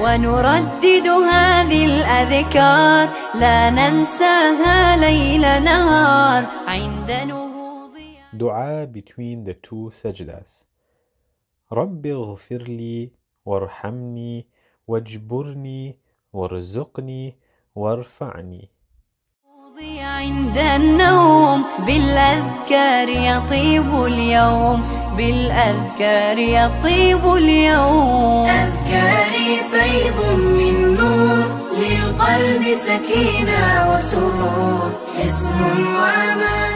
ونردد هذه الأذكار لا ننساها ليل نهار عند نهوض. دعاء between the two sajdas. رب اغفر لي وارحمني واجبرني وارزقني وارفعني. عند النوم بالأذكار يطيب اليوم، بالأذكار يطيب اليوم. أذكاري فيض من نور، للقلب سكينة وسرور، حصن وأمان.